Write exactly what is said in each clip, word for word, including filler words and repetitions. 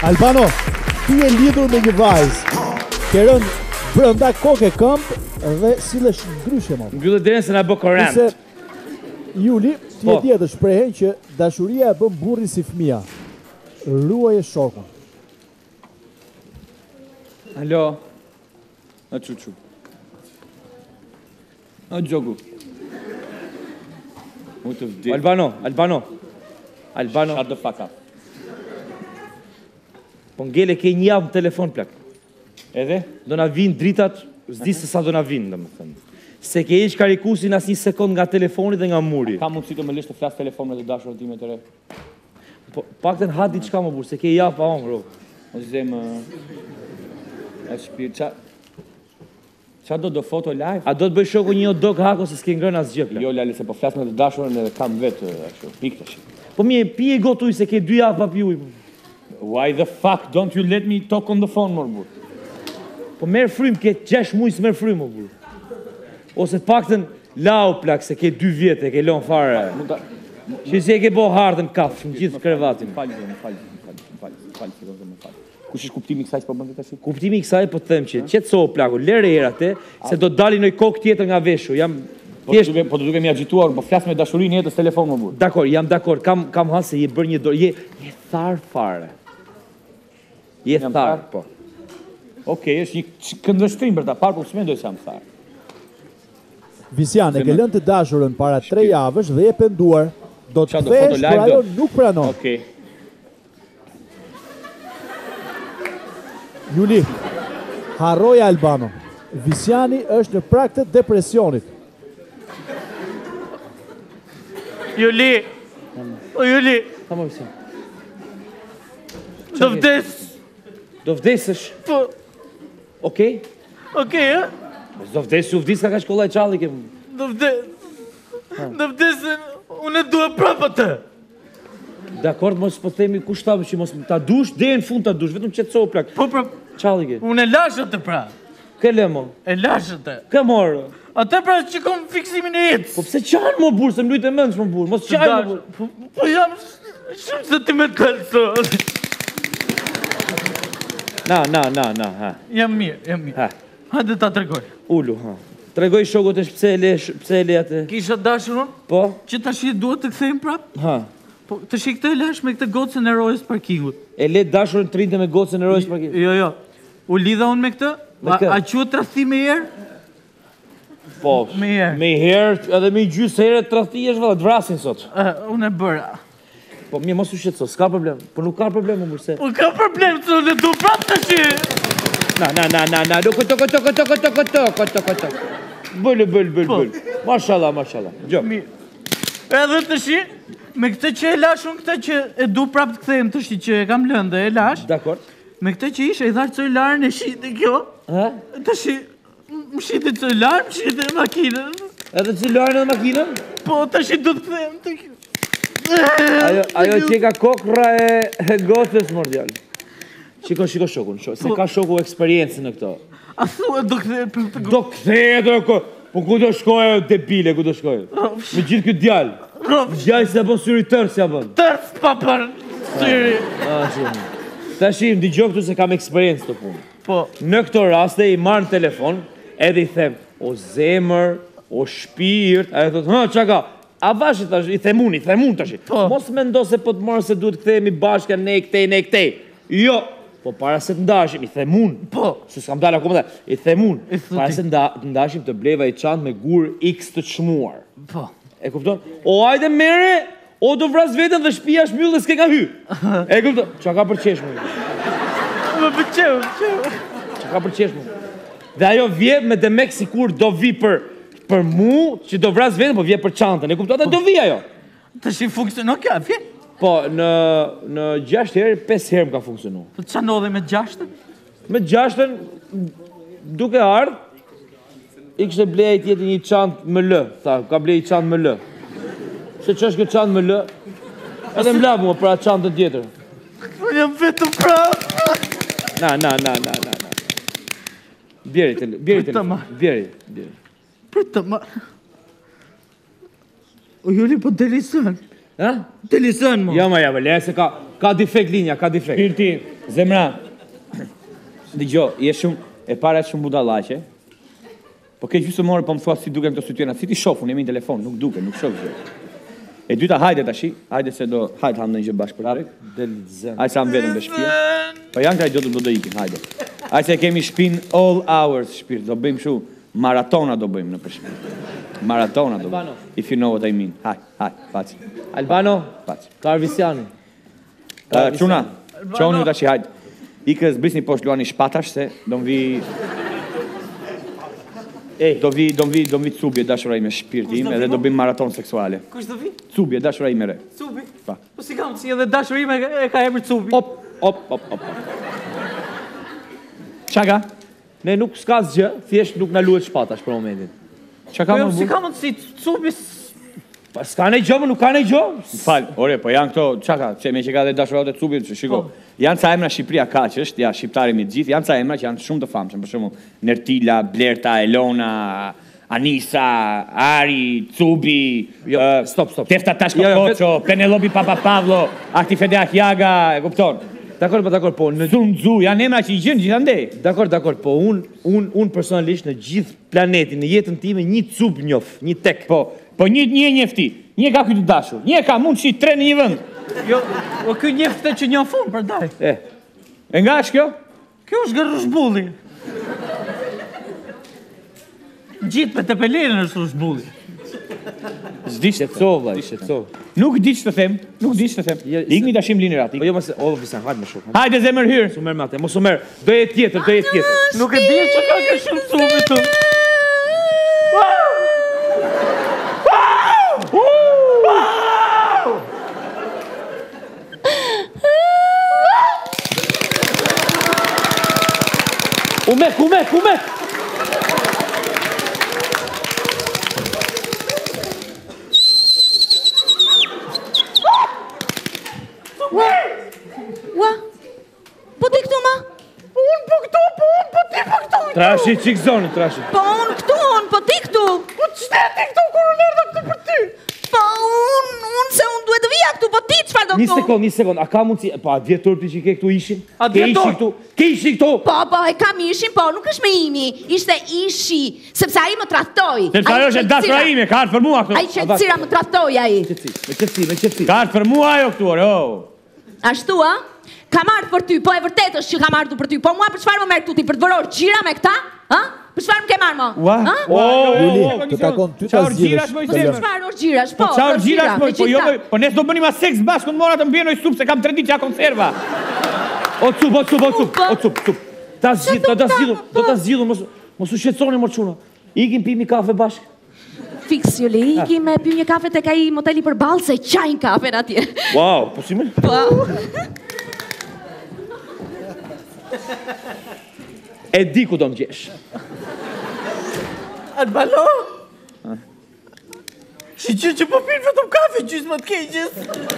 Albano, ti je lidhur me një vajzë, ke rënë brenda kokë e këmbë dhe sillesh ndryshe më. Mbyllë derën se na bë korrent. Nëse Juli, ti e di atë shprehen që dashuria e bën burrin si fëmia. Ruaje shokun. Alo. A çuçu. A gjogu. Muito vdi. Albano, Albano. Albano. Shut the fuck up. Po ngele ke një javë në telefon plak. Edhe? Do na vinë dritat, s'di se sa do na vinë, domethënë. Se ke ish karikusin as një sekond nga telefoni dhe nga muri. Ka mundësi të më lësh të flas telefon me të dashurën time të re. Po paktën ha diçka më burr, se ke javë pa on, bro. O zem a shpirt ça. Ça do do foto live? A do të bëj shoku një dog hako se s'ke ngrënë asgjë plak. Jo Lale, se po flas me të dashurën edhe kam vetë ashtu, pik tash. Po mi pije gotë ujë se ke dy javë pa pi ujë. Why the fuck don't you let me talk on the phone, mor burr? Po merr frym, ke gjashtë muaj s'merr frym, mor burr. Ose paktën lau plak se ke dy vjetë, ke lën fare. Që si e ke bo hartën kaf, në gjithë krevatin. Falë, më falë, më falë, më falë, më falë, më falë. Kush është kuptimi i kësaj që po bën tash? Kuptimi i kësaj po të them që qetëso plaku, lëre herë se do të dalin një kokë tjetër nga veshu. Jam Po të duke, po të duke mi agjituar, po flas me dashurinë jetës telefon më burr. Dakor, jam dakor, kam kam hasë se je bër një dorë, je je thar fare. Je thar, po. Okej, është një këndvështrim për ta parë, po s'mendoj se jam thar. Visian, e ke lënë të dashurën para tre javësh dhe je penduar. Do të kthesh, por ajo nuk pranon. Okej. Juli, harroja Albano. Visiani është në prag të depresionit. Juli, o Juli, Ta më visim. do vdes. Do vdesësh? Po, Okej? okej, e? Do vdes, u vdes ka ka shkolla e qalli ke. Do vdes. Do vdes, unë e dua prapë atë. Dakor, mos po themi kush ta që mos ta dush, deri në fund ta dush, vetëm qetëso plak. Po, pra, Qalli ke. unë e lash atë pra. Ke lemo. E lash atë. Ka morë. Atë pra që kom fiksimin e jetës. Po pse qanë më burë, se më lujtë e mëndsh më burë, mos qanë më burë. Po, po jam shumë sentimental sot. Na, na, na, na, ha. Jam mirë, jam mirë. Ha. Hajde ta tregoj. Ulu, ha. Tregoj shokut është pse e le, pse e le atë. Kisha dashurën Po? që tash duhet të kthejmë prap. Ha. Po tash këtë e lash me këtë gocën e rojës parkingut. E le dashurën trinte me gocën e rojës për këtë. Jo, jo. U lidha unë me këtë? Me këtë? A quhet tradhti me herë? Po, Me herë. me herë, edhe me gjysë herë të tradhti është valla, të vrasin sot. Uh, unë e bëra. Po, mirë, mos u shqetëso, s'ka problem. Po nuk ka problem më burse. Po ka problem se unë du prap tash. Na, na, na, na, na, do këto, këto, këto, këto, këto, këto, këto. Bëllë, bëllë, bëllë, bëllë. Mashallah, mashallah. Gjo. Mirë. Edhe tash me këtë që e lash unë këtë që e du prap të kthejmë tash që e kam lënë dhe e lash. Dakor. Me këtë që ishe i dharë celularën e shite kjo. Ha? Tash më shite celular, më shite makinën. Edhe celularën edhe makinën? Po tash du të kthejmë të kjo. Ajo, ajo që ka kokra e, e gotës, mordjall. Shiko, shiko shokun, shok, se ka shoku eksperiencë në këto. A thua do kthejmë për të Do kthehet do ko. Po ku do shkojë debile, ku do shkojë? Me gjithë këtë djalë. Djalë se bën syri tërë si bën. tërës papar syri. Ah, shumë. Tash i ndigjo këtu se kam eksperiencë të punë. Po, Në këto raste i marr në telefon, edhe i them, o zemër, o shpirt, a e thot, ha, çka ka? A vashi tash, i themun, i themun tash. Po. Mos mendo se po të marrë se duhet kthehemi bashkë ne këtej, ne këtej. Jo, po para se të ndashim, i themun. po, Se s'kam dalë akoma, i themun. I thuti. Para se nda, të ndashim të bleva i çantë me gur X të çmuar. po. E kupton? O hajde mere, o do vras veten dhe shtëpia është mbyllë dhe s'ke ka hy. E kupton? Çka ka për qesh më? Më pëlqeu, pëlqeu. Çka ka për qesh më? Dhe ajo vje me demek sikur do vi për për mu, që do vras veten, po vje për çantën. E kupton? Ata do vi ajo. Tash i funksionon kjo, a vjen? Po në në gjashtë herë, pesë herë më ka funksionuar. Po ç'a ndodhi me gjashtën? Me gjashtën duke ardh, i kishte blej tjetër një çantë më lë, tha, ka blej një çantë më lë. Se ç'është kjo çantë më lë? Edhe më la mua për atë çantën tjetër. Unë jam vetëm prap. Na, na, na, na, na, na. Bjeri, tele, bjeri, Për të tele, marrë. bjeri, bjeri. Për të ma... O Juli, po delizën. Ha? Delizën, mo. Ja, ma, ja, ma, le se ka, Ka defekt linja, ka defekt. Shpirti, zemra. Dëgjoj, je shumë e para shumë budallaqe. Po ke gjysmë morë po më thua si duken këto sy tjera. Si ti shoh, unë jemi në telefon, nuk duken, nuk shoh gjë. E dyta, hajde tash, hajde se do, hajde ham ndonjë gjë bashkë për drejt. Del zën. Hajde sa më vetëm në shtëpi. Po janë këta do të ikim, hajde. Hajde se kemi shtëpinë all hours shpirt, do bëjmë kështu maratona do bëjmë në për shtëpi. Maratona do bëjmë. If you know what I mean. Haj, haj, paç. Albano, Paç. Karvisiani. Çuna, çonu tash hajde. Ikës brisni poshtë luani shpatash se do vi Ej, do vi do vi do vi Cubi dashura ime shpirti im edhe do bëjmë maraton seksuale. Kush do vi? Cubi dashura ime re. Cubi. Pa. Po si kam si edhe dashurime e ka emër Cubi. Hop, hop, hop, hop. Çaka? Ne nuk s'ka zgjë, thjesht nuk na luhet shpatash për momentin. Çaka Po më si bu? kam si Cubi. Pa s'ka ne gjë, më nuk ka ne gjë. Fal, ore, po janë këto çaka, se me që ka dhe dashura të Cubit, shiko. Janë ca emra Shqipëria kaq është, ja shqiptarë me të gjithë, janë ca emra që janë shumë të famshëm, për shembull Nertila, Blerta, Elona, Anisa, Ari, Cubi, Jo, ë, stop, stop. Tefta Tashko Jo, jo, vet- Koço, Penelopi Papapavlo, Aktifede Ahjaga, e kupton? Dakor, po dakor, po në Sun Tzu, janë emra që i gjën gjithandej. Dakor, dakor, po un un un personalisht në gjithë planetin, në jetën time një cub njoh, një tek. Po, po një një njefti, një ka ky të dashur, një ka mund shi tre në një vend. Jo, o ky njefte që një fund për daj. E, E nga është kjo? Kjo është gërrushbulli. Gjithë me të pelerin është rushbulli. S'di se shqetësova, shqetësova. Nuk di ç'të them, nuk di ç'të them. Je- Ikni tashim linerat. Po jo mos, o Visan, hajde më shumë. Hajde zemër hyr. Mos u merr me atë, mos u merr. Do jetë tjetër, do jetë tjetër. Nuk e di që ka ka shumë Cubi të. Umek, umek, umek. Ua, po ti këtu ma? Unë po këtu, po unë po ti po këtu. Trashi çik zonë, trashi. Po unë këtu, unë po ti këtu. Po ç'te ti këtu kur unë erdha këtu për ty? Po unë, unë se unë duhet të vija këtu, po ti çfarë do Një këtu? sekond, një sekond. A ka mundsi? Po a djetor ti që ke këtu ishin? A Ke ishi djetor? këtu? Ke ishi këtu? Po, po, e kam ishin, po, nuk është me imi, ishte ishi, sepse ai më trahtoi. Sepse ajo është dashura ime, ka ardhur për mua këtu. Ai qetësira më trahtoi ai. Qetësi, me qetësi, me qetësi. Ka ardhur për mua ajo këtu, ore, oh. Ashtu, a? Kam ardhur për ty, po e vërtet është që kam ardhur për ty. Po mua për çfarë më merr këtu ti për të vëror xhira me këta? Ë? Për çfarë më ke marrë më? Ua? Ha? Oh, Lili, oh, të takon ty ta Çfarë gjirash zgjidhësh. më i Kalon. zemër? Çfarë është xhirash? Po Po, çfarë është gjirash xhira, më? Po jo, megjithatë. po ne s'do bënim as seks bashkë, mora të mbienoj sup se kam tre ditë çka konserva. O cup, o cup, o cup, Po. o cup, cup. Ta zgjidh, do ta zgjidhum, do ta zgjidhum, mos mos u shqetësoni më çuna. Ikim pimi kafe bashkë. Fiks Juli, ikim me py një kafe tek ai moteli përballë se qajnë kafen atje. Wow, po si më? Po. E di ku do më gjesh. Albano? Shiqe që po pinë vetëm kafe gjysmë të keqës.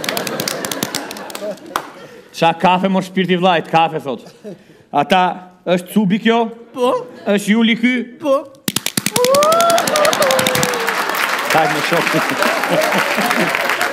Qa kafe mor shpirti vllajt, kafe thot. Ata është Cubi kjo? Po, Është Juli ky? po. Hajde me shok.